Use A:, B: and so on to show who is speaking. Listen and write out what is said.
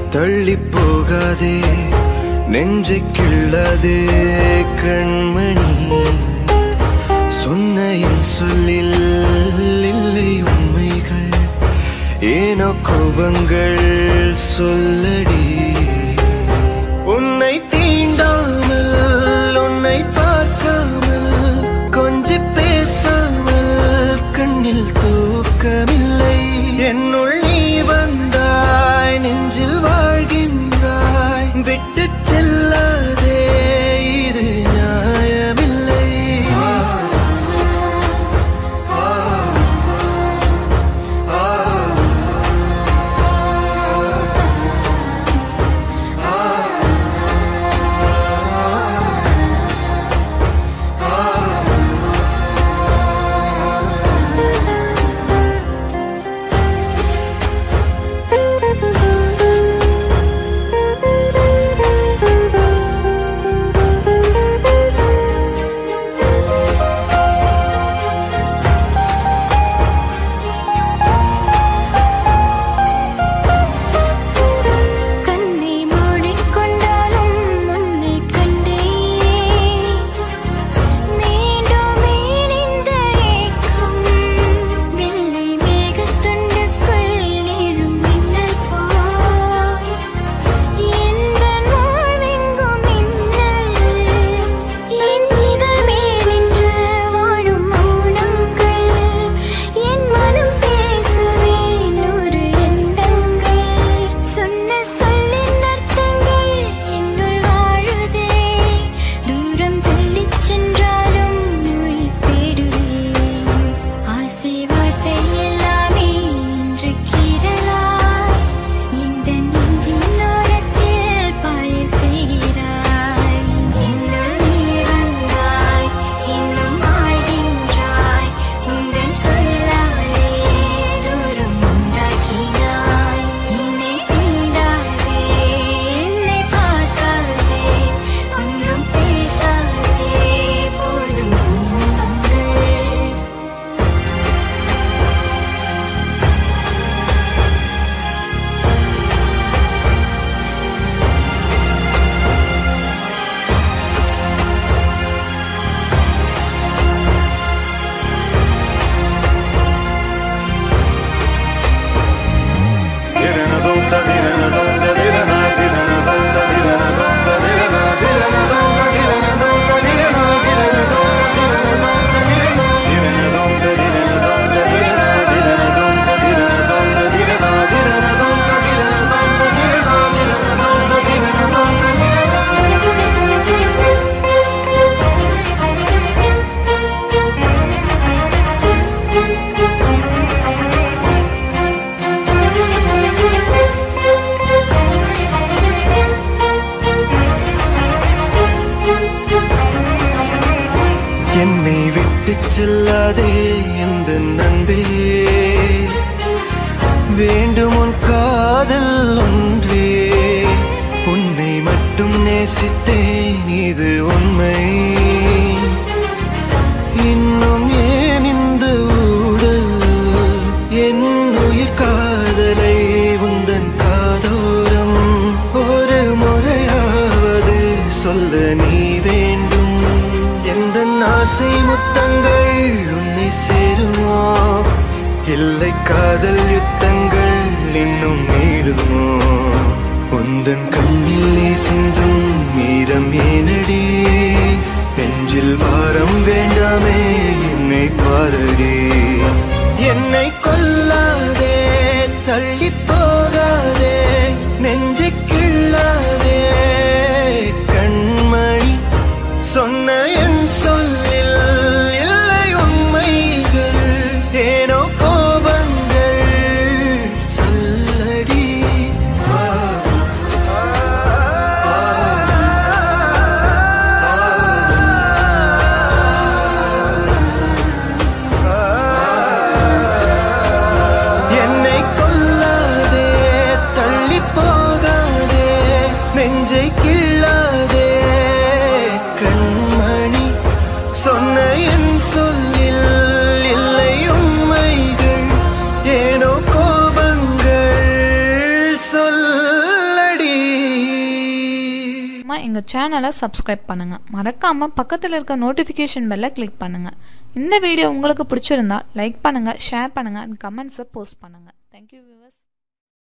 A: தள்ளி போகாதே நெஞ்சை கிள்ளாதே கண்மணி சொன்ன என் சொல்லில் இல்லை உண்மைகள் ஏனோ கோபங்கள் சொல்லடி உன்னை தீண்டாமல் உன்னை பார்க்காமல் கொஞ்சி பேசாமல் கண்ணில் தூக்கமில்லை என்னுள் நீ வந்தாய் நெஞ்சில் வாழ்கின்றாய் விட்டு செல்லாதே இது நியாயமில்லை என்னை விட்டு செல்லாதே எந்த நண்பே வேண்டும் உன் காதல் ஒன்றே உன்னை மட்டும் நேசித்தேன் இது உண்மை இன்னும் ஏன் இந்த ஊடல் என் உயிர் காதலை உந்தன் காதோரம் ஒரு முறையாவது சொல்ல நீ வேண்டும் எந்த ஆசை முத்தங்கள் உன்னை சேருமோ இல்லை காதல் யுத்தங்கள் இன்னும் நீடுமோ உந்தன் கண்ணிலே சிந்தும் மீரம் ஏனடி நெஞ்சில் வாரம் வேண்டாமே என்னை பாரடி என்னை கொல்லாதே தள்ளி போகாதே நெஞ்சை கிள்ளாதே கண்மணி சொன்ன என் சொல்லில் இல்லை உண்மைகள் ஏனோ கோபங்கள் சொல்லடி என்னை கொல்லாதே தள்ளி போகாதே நெஞ்சை கிள்ளாதே கண்மணி சொன்ன என் சொல்லில் இல்லை உண்மைகள் ஏனோ கோபங்கள் சொல்லடி
B: எங்கள் சேனலை சப்ஸ்கிரைப் பண்ணுங்கள். மறக்காமல் பக்கத்தில் இருக்க நோட்டிஃபிகேஷன் பெல்லை கிளிக் பண்ணுங்கள். இந்த வீடியோ உங்களுக்கு பிடிச்சிருந்தா லைக் பண்ணுங்கள், ஷேர் பண்ணுங்கள், கமெண்ட்ஸை போஸ்ட் பண்ணுங்கள். Thank you viewers.